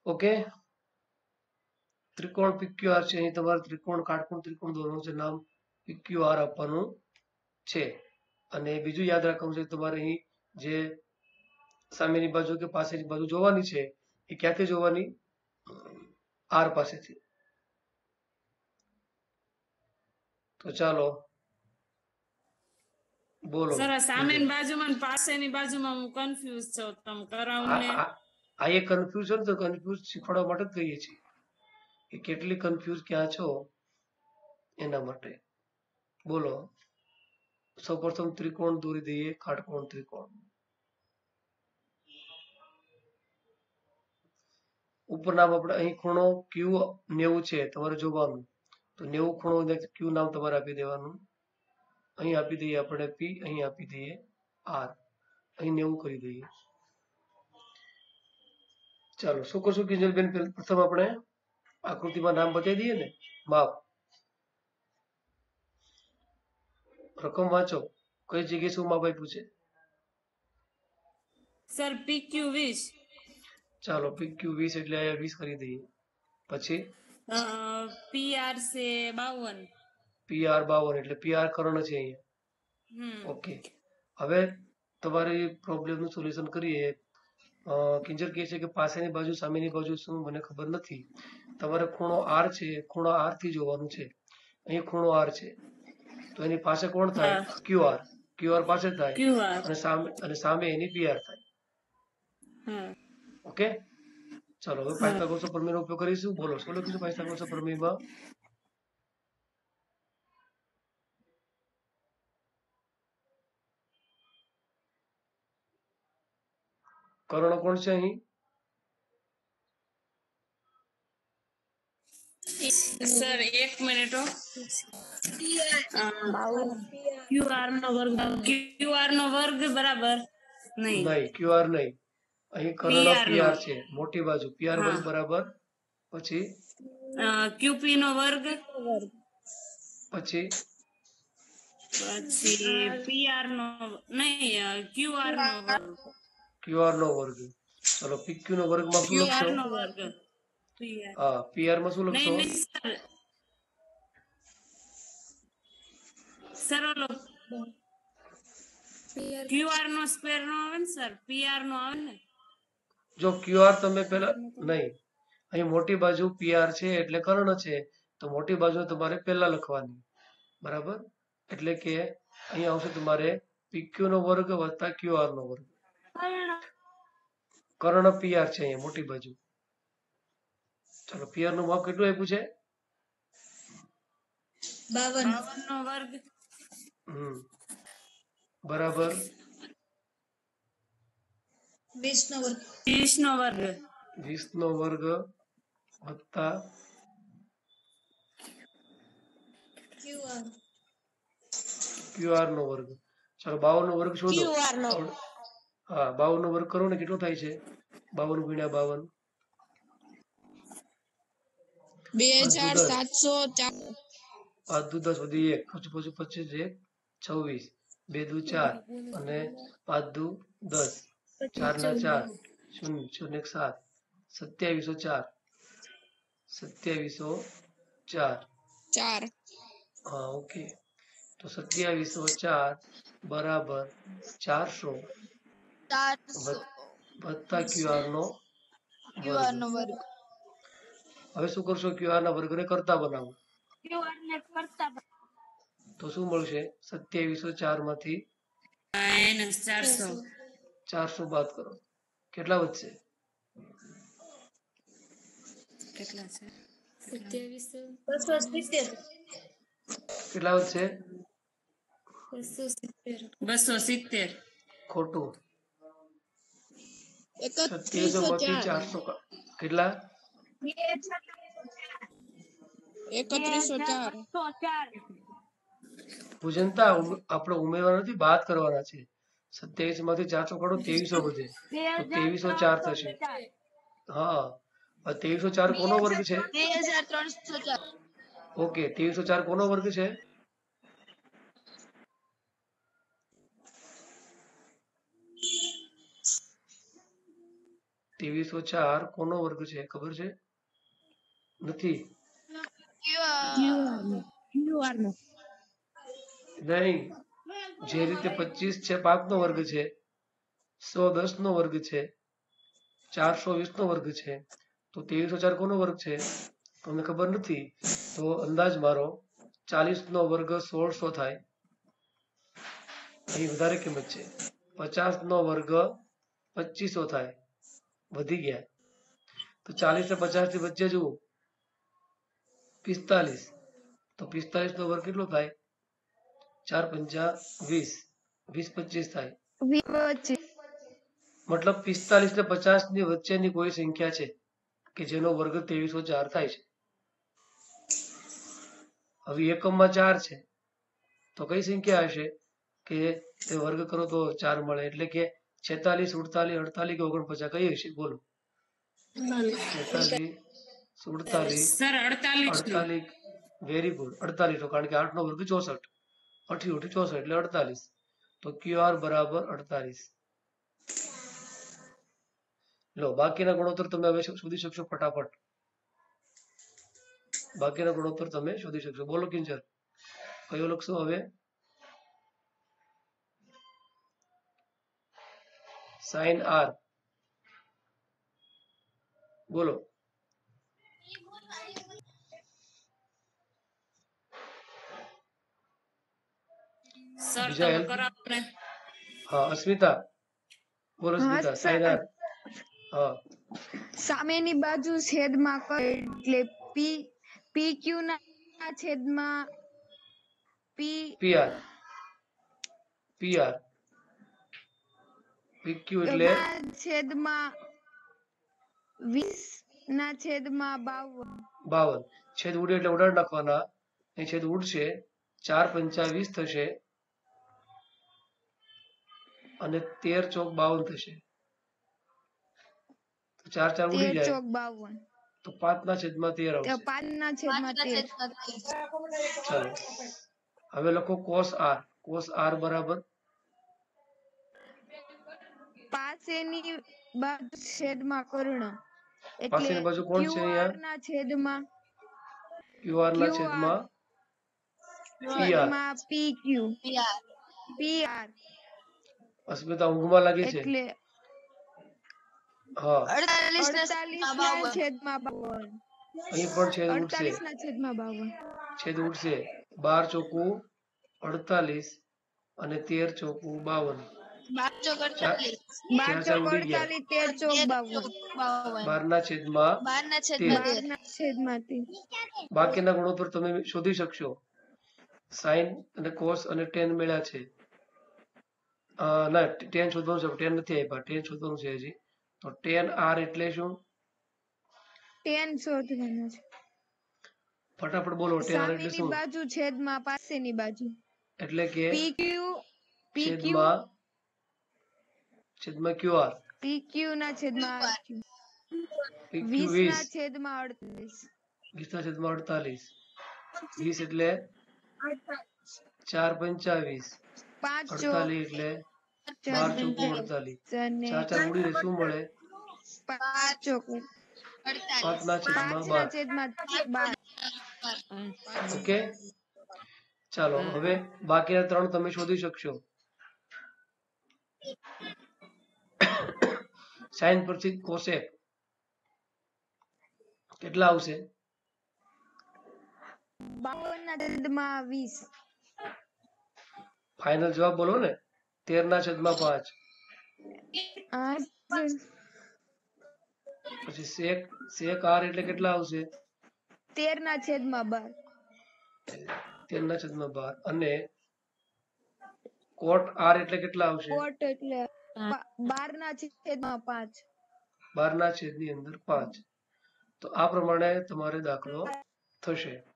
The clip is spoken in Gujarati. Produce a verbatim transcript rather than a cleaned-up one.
ઓકે, ત્રિકોણ પીક્યુઆર છે. અહીં તમારે ત્રિકોણ કાટકોણ ત્રિકોણ દોરવાનું છે, નામ પીક્યુઆર આપવાનું છે. અને બીજું યાદ રાખવાનું છે, તમારે અહીં જે સામેની બાજુ કે પાસેની બાજુ જોવાની છે એ ક્યાંથી જોવાની? આર પાસેથી. તો ચાલો બોલો. સર સામેની બાજુમાં પાસેની બાજુમાં હું કન્ફ્યુઝ છું, તમે કરાવ ને. આ એ કન્ફ્યુઝન તો કન્ફ્યુઝ શીખવાડવા માટે જ કહીએ છીએ કે કેટલી કન્ફ્યુઝ ક્યાં છો એના માટે. બોલો, સૌપ્રથમ ત્રિકોણ દોરી દઈએ, કાટકોણ ત્રિકોણ. ઉપર નામ આપણે અહીં ખૂણો ક્યુ નેવું છે તમારે જોવાનું, તો નેવું ખૂણો ક્યુ નામ તમારે આપી દેવાનું. અહીં આપી દઈએ આપણે પી, અહીં આપી દઈએ આર, અહીં નેવું કરી દઈએ. ચાલો શું કરશું કિંજલબેન? પ્રથમ આપણે આકૃતિમાં નામ બતાવી દઈએ ને, માપ રકમ વાંચો, કઈ જગ્યાએ શું માપ આપ્યું છે? સર પીક્યુ વીસ. ચાલો પીક્યુ વીસ એટલે અહીંયા વીસ કરી દઈએ. પછી પીઆર છે બાવન. પીઆર બાવન એટલે પીઆર કર્ણ છે અહીંયા. ઓકે, હવે તમારી પ્રોબ્લેમનું સોલ્યુશન કરીએ. કિંજલ કહે છે કે પાસેની બાજુ સામેની બાજુ શું મને ખબર નથી. તમારે ખૂણો આર છે, ખૂણો આર થી જોવાનું છે. અહીં ખૂણો આર છે તો એની પાસે કોણ થાય? ક્યુઆર. ક્યુઆર પાસે થાય અને સામે અને સામે એની પીઆર થાય. ઓકે, ચાલો હવે પાયથાગોરસ પ્રમેયનો ઉપયોગ કરીશું. બોલો શું લખીશું પાયથાગોરસ પ્રમેયમાં? કર્ણ કોણ છે અહીં? સર એક મિનિટ. ક્યુઆર નો વર્ગ. ક્યુઆર નો વર્ગ બરાબર નહીં. નહીં, ક્યુઆર નહીં. અહીં કર્ણ પીઆર છે, મોટી બાજુ પીઆર બાજુ બરાબર. પછી ક્યુપી નો વર્ગ. પછી પછી પીઆર નો નહીં, ક્યુઆર નો વર્ગ. ક્યુઆર નો વર્ગ. ચલો પીક્યુ નો વર્ગ માં શું લખશો? નો વર્ગ. હા, પીઆર માં શું લખશો? સર ઓલો ક્યુઆર નો સ્ક્વેર નો આવે ને સર, પીઆર નો આવે ને. જો ક્યુઆર તમે પેલા નહીં, અહીં મોટી બાજુ પીઆર છે એટલે કર્ણ છે, તો મોટી બાજુ તમારે પહેલા લખવાની, બરાબર. એટલે કે અહીં આવશે તમારે પીક્યુ નો વર્ગ વત્તા ક્યુઆર નો વર્ગ. કર્ણ પીઆર છે અહીંયા મોટી બાજુ. ચાલો પીઆર નું માપ કેટલું આપ્યું છે? બાવન નો વર્ગ. હમ બરાબર વીસ નો વર્ગ. વીસ નો વર્ગ. વીસ નો વર્ગ વત્તા ક્યુઆર નો વર્ગ. ચાલો બાવન નો વર્ગ શોધો. હા, બાવન નો વર્ગ કરો ને કેટલો થાય છે? બાવન ગુણ્યા બાવન બે હજાર સાતસો પાંચ દુ દસ વધી એક, પછી પછી પચીસ એક છવ્વીસ, બે દુ ચાર અને પાંચ દુ દસ, ચાર ના ચાર, શૂન્ય શૂન્ય એક સાત, સત્યાવીસો ચાર. સત્યાવીસો ચાર. ચાર. હા ઓકે, તો સત્યાવીસો ચાર બરાબર ચારસો વત્તા ક્યુઆર નો વર્ગ. હવે શું કરશો? ક્યુઆર ના વર્ગને કરતા બનાવો તો શું મળશે? સત્યાવીસો ચાર માંથી ચારસો ચારસો બાદ કરો, કેટલા વધશે? કેટલા છે? કેટલા વધશે? બસો સિત્તેર. ખોટું. સત્યાવીસો માંથી ચારસો કેટલા? એકત્રીસો ચાર. પૂજનતા આપણે ઉમેરવા નથી, બાદ કરવાના છે. સત્યાવીસ માંથી ચારસો કાઢો, ત્રેવીસો વધે તો ત્રેવીસો ચાર થશે. હા, ત્રેવીસો ચાર કોનો વર્ગ છે? ઓકે, ત્રેવીસો ચાર કોનો વર્ગ છે? ત્રેવીસો ચાર કોનો વર્ગ છે ખબર છે? નથી. ક્યુઆર નો નહીં, જે રીતે પચીસ છે પાંચ નો વર્ગ છે, સો દસ નો વર્ગ છે, ચારસો વીસ નો વર્ગ છે, તો ત્રેવીસો ચાર કોનો વર્ગ છે તમને ખબર નથી, તો અંદાજ મારો ચાલીસ નો વર્ગ સોળસો થાય. અહીં વધારે કિંમત છે. પચાસ નો વર્ગ પચીસો થાય, વધી ગયા. તો ચાલીસ ને પચાસ થી વચ્ચે જુઓ પિસ્તાલીસ, તો પિસ્તાલીસ નો વર્ગ કેટલો થાય? ચાર પંચા વીસ, વીસ પચીસ થાય. મતલબ પિસ્તાલીસ ને પચાસ ની વચ્ચેની કોઈ સંખ્યા છે કે જેનો વર્ગ ત્રેવીસો ચાર થાય છે. હવે એકમમાં ચાર છે તો કઈ સંખ્યા હશે કે તે વર્ગ કરો તો ચાર મળે, એટલે કે છેતાલીસ, સુડતાલીસ, અડતાલીસ કે ઓગણપચાસ કઈ હશે? બોલો. છેતાલીસ, સુડતાલીસ, સર અડતાલીસ અડતાલીસ. વેરી ગુડ, અડતાલીસ નો, કારણ કે આઠ નો વર્ગ ચોસઠ, અઠ્યોઠી ચોસઠ એટલે અડતાલીસ. તો ક્યુ આર બરાબર અડતાલીસ. લો, બાકીના ગુણોત્તર તમે હવે શોધી શકશો ફટાફટ. બાકીના ગુણોત્તર તમે શોધી શકશો. બોલો કિંજર, કયો લખશો હવે? Sign R. બોલો. સર બીજા તમે help? કરાવો ને. હા, અસ્મિતા બોલો. અસ્મિતા, સાઇન આર. હા, સામેની બાજુ છેદમાં કરે એટલે પી પી ક્યુ ના છેદમાં પી પી આર. P R. પી ક્યુ એટલે છેદમાં વીસ ના છેદમાં બાવન. બાવન. છેદ ઉડે એટલે ઉડાડ નાખવાના. અહીં છેદ ઉડશે, ચાર પંચા વીસ થશે અને તેર ચોક બાવન થશે. તો ચાર ચાર ઉડી તેર જાય ચોક બાવન. તો પાંચ ના છેદમાં તેર આવશે. પાંચ ના છેદમાં તેર. ચાલો, હવે લખો કોસ આર. કોસ આર બરાબર પાસેની બાજુ છેદમાં કર્ણ એટલે પાસેની બાજુ કોણ છે ક્યુઆર અહીંયા? ના છેદમાં ક્યુ આર ના છેદમાં પી આર. છેદમાં પી ક્યુ પી આર અસ્મિતા ઊંઘમાં લાગે છે. એટલે હા, અડતાલીસ ના છેદમાં બાવન. અહીં પણ છેદ ઉડશે. અડતાલીસ ના છેદમાં બાવન. છેદ ઉડશે. બાર ચોકુ અડતાલીસ અને તેર ચોકુ બાવન. બાર ચાર ચોક ચાર ચાર ઉડી ગયા. અડતાલીસ, તેર ચોક બાવન. બાર ના છેદમાં તેર. બાર ના છેદમાં તેર. બાકીના ગુણોત્તર તમે શોધી શકશો. સાઇન અને કોસ અને ટેન મળ્યા છે. અ, ના, ટેન શોધવાનું છે, ટેન નથી આપ્યા. ટેન શોધવાનું છે હજી. તો ટેન આર એટલે શું? ટેન શોધવાનો છે. ફટાફટ બોલો. ટેન આર એટલે સામેની શું? બાજુ છેદમાં પાસેની બાજુ. એટલે કે પી ક્યુ પી ક્યુ છેદમાં છેદમાં ક્યુ આર. પી ક્યુ ના છેદમાં આર ક્યુ. પી ક્યુ વીસ વીસ. ના છેદમાં અડતાલીસ. વીસ ના છેદમાં અડતાલીસ. વીસ એટલે ચાર પંચાવીસ. પાંચ ચોક અડતાલીસ એટલે બાર ચોકુ અડતાલીસ. અને ચાર ચાર ઉડીને શું મળે? પાંચ ચોક પાંચ ના છેદમાં પાંચ બાર. ના છેદમાં બાર. ઓકે, ચાલો હવે બાકીના ત્રણ તમે શોધી શકશો. સાઇન પરથી કોસેક કેટલા આવશે? બાવન ના છેદમાં વીસ. ફાઇનલ જવાબ બોલો ને. તેર ના છેદમાં પાંચ. આઠ પછી સેક સેક આર એટલે કેટલા આવશે? તેર ના છેદમાં બાર. તેર ના છેદમાં બાર. અને કોટ આર એટલે કેટલા આવશે? કોટ એટલે બાર ના છેદમાં પાંચ. બાર ના છેદની અંદર પાંચ. તો આ પ્રમાણે તમારે દાખલો થશે.